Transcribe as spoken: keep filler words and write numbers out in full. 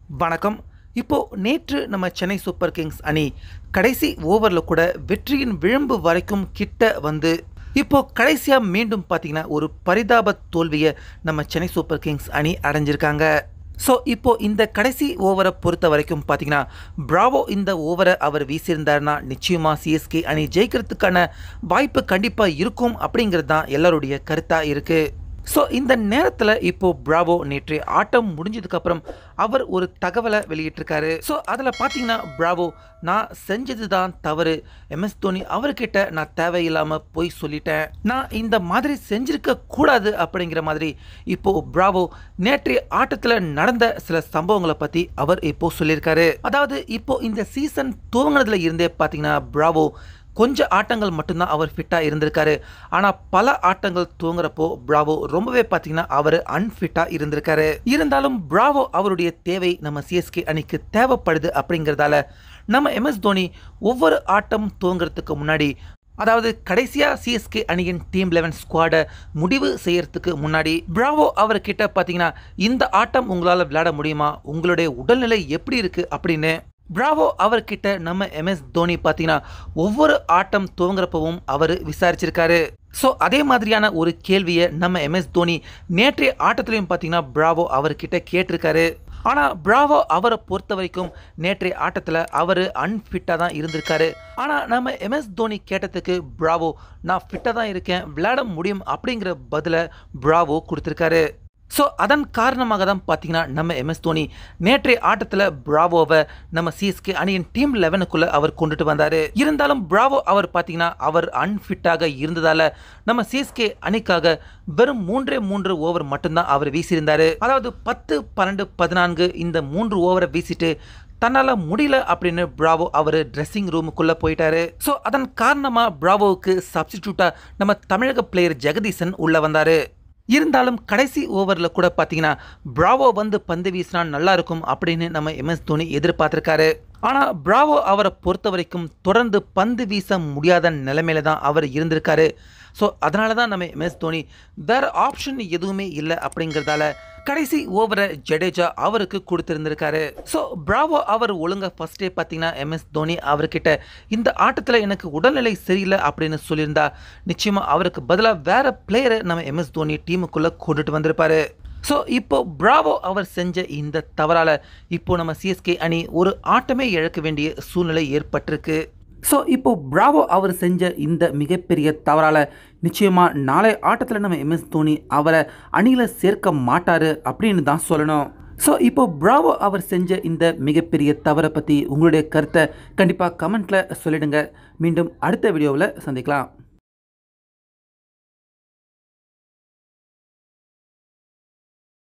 வணக்கம். இப்போ நேற்று நம்ம சென்னை சூப்பர் கிங்ஸ் அணி கடைசி ஓவரில் கூட வெற்றியின் விளிம்பு வரைக்கும் கிட்ட வந்து இப்போ கடைசியா மீண்டும் பார்த்தீங்கன்னா ஒரு பரிதாப தோல்வியை நம்ம சென்னை சூப்பர் கிங்ஸ் அணி அடைஞ்சிருக்காங்க. ஸோ இப்போ இந்த கடைசி ஓவரை பொறுத்த வரைக்கும் பார்த்தீங்கன்னா பிராவோ இந்த ஓவரை அவர் வீசியிருந்தாருன்னா நிச்சயமாக சிஎஸ்கே அணி ஜெயிக்கிறதுக்கான வாய்ப்பு கண்டிப்பாக இருக்கும் அப்படிங்கிறது தான் எல்லாருடைய கருத்தாக இருக்குது. ஸோ இந்த நேரத்தில் இப்போ பிராவோ நேற்று ஆட்டம் முடிஞ்சதுக்கப்புறம் அவர் ஒரு தகவலை வெளியிட்டிருக்காரு. ஸோ அதில் பார்த்தீங்கன்னா பிராவோ நான் செஞ்சது தான் தவறு, எம்எஸ் தோனி அவர்கிட்ட நான் தேவையில்லாமல் போய் சொல்லிட்டேன், நான் இந்த மாதிரி செஞ்சிருக்க கூடாது அப்படிங்கிற மாதிரி இப்போ பிராவோ நேற்றைய ஆட்டத்தில் நடந்த சில சம்பவங்களை பற்றி அவர் இப்போ சொல்லியிருக்காரு. அதாவது இப்போ இந்த சீசன் துவங்கினதுல இருந்தே பார்த்தீங்கன்னா பிராவோ கொஞ்சம் ஆட்டங்கள் மட்டும்தான் அவர் ஃபிட்டாக இருந்திருக்காரு. ஆனால் பல ஆட்டங்கள் தூங்குறப்போ பிராவோ ரொம்பவே பார்த்தீங்கன்னா அவர் அன்ஃபிட்டாக இருந்திருக்காரு. இருந்தாலும் பிராவோ அவருடைய தேவை நம்ம சிஎஸ்கே அணிக்கு தேவைப்படுது அப்படிங்கிறதால நம்ம எம்எஸ் தோனி ஒவ்வொரு ஆட்டம் துவங்குறதுக்கு முன்னாடி, அதாவது கடைசியாக சிஎஸ்கே அணியின் டீம் லெவன் ஸ்குவாடை முடிவு செய்யறதுக்கு முன்னாடி பிராவோ அவர்கிட்ட பார்த்தீங்கன்னா இந்த ஆட்டம் உங்களால் விளையாட முடியுமா, உங்களுடைய உடல்நிலை எப்படி இருக்குது அப்படின்னு பிராவோ அவர்கிட்ட நம்ம எம்எஸ் தோனி பார்த்தீங்கன்னா ஒவ்வொரு ஆட்டம் துவங்குறப்பவும் அவர் விசாரிச்சிருக்காரு. ஸோ அதே மாதிரியான ஒரு கேள்வியை நம்ம எம்எஸ் தோனி நேற்றைய ஆட்டத்திலையும் பார்த்தீங்கன்னா பிராவோ அவர்கிட்ட கேட்டிருக்காரு. ஆனால் பிராவோ அவரை பொறுத்த வரைக்கும் நேற்றைய ஆட்டத்தில் அவர் அன்ஃபிட்டாக தான் இருந்திருக்காரு. ஆனால் நம்ம எம்எஸ் தோனி கேட்டதுக்கு பிராவோ நான் ஃபிட்டாக தான் இருக்கேன், விளையாட முடியும் அப்படிங்கிற பதிலை பிராவோ கொடுத்துருக்காரு. ஸோ அதன் காரணமாக தான் பார்த்தீங்கன்னா நம்ம எம்எஸ் தோனி நேற்றைய ஆட்டத்தில் பிராவோவை நம்ம சிஎஸ்கே அணியின் டீம் லெவனுக்குள்ளே அவர் கொண்டுட்டு வந்தார். இருந்தாலும் பிராவோ அவர் பார்த்தீங்கன்னா அவர் அன்ஃபிட்டாக இருந்ததால் நம்ம சிஎஸ்கே அணிக்காக வெறும் மூன்றே மூன்று ஓவர் மட்டும்தான் அவர் வீசியிருந்தார். அதாவது பத்து பன்னெண்டு பதினான்கு இந்த மூன்று ஓவரை வீசிட்டு தன்னால் முடியல அப்படின்னு பிராவோ அவர் ட்ரெஸ்ஸிங் ரூமுக்குள்ளே போயிட்டாரு. ஸோ அதன் காரணமாக பிராவோவுக்கு சப்ஸ்டிடியூட்டாக நம்ம தமிழக பிளேயர் ஜெகதீசன் உள்ளே வந்தார். இருந்தாலும் கடைசி ஓவரில் கூட பார்த்தீங்கன்னா பிராவோ வந்து பந்து வீசினா நல்லா இருக்கும் அப்படின்னு நம்ம எம்எஸ் தோனி எதிர்பார்த்துருக்காரு. ஆனால் பிராவோ அவரை பொறுத்த வரைக்கும் தொடர்ந்து பந்து வீச முடியாத நிலைமையில தான் அவர் இருந்திருக்காரு. ஸோ அதனால தான் நம்ம எம்எஸ் தோனி வேறு ஆப்ஷன் எதுவுமே இல்லை அப்படிங்கிறதால கடைசி ஓவரை ஜடேஜா அவருக்கு கொடுத்துருந்துருக்காரு. ஸோ பிராவோ அவர் ஒழுங்காக ஃபஸ்ட்டே பார்த்தீங்கன்னா எம்எஸ் தோனி அவர்கிட்ட இந்த ஆட்டத்தில் எனக்கு உடல்நிலை சரியில்லை அப்படின்னு சொல்லியிருந்தா நிச்சயமாக அவருக்கு பதிலாக வேறு பிளேயரை நம்ம எம்எஸ் தோனி டீமுக்குள்ளே கொண்டுட்டு வந்திருப்பாரு. ஸோ இப்போ பிராவோ அவர் செஞ்ச இந்த தவறால் இப்போ நம்ம சிஎஸ்கே அணி ஒரு ஆட்டமே இழக்க வேண்டிய சூழ்நிலை ஏற்பட்டிருக்கு. ஸோ இப்போ பிராவோ அவர் செஞ்ச இந்த மிகப்பெரிய தவறால் நிச்சயமாக நாளை ஆட்டத்தில் நம்ம எம்எஸ் தோனி அவரை அணியில் சேர்க்க மாட்டார் அப்படின்னு தான் சொல்லணும். ஸோ இப்போ பிராவோ அவர் செஞ்ச இந்த மிகப்பெரிய தவறை பற்றி உங்களுடைய கருத்தை கண்டிப்பாக கமெண்ட்டில் சொல்லிடுங்க. மீண்டும் அடுத்த வீடியோவில் சந்திக்கலாம்.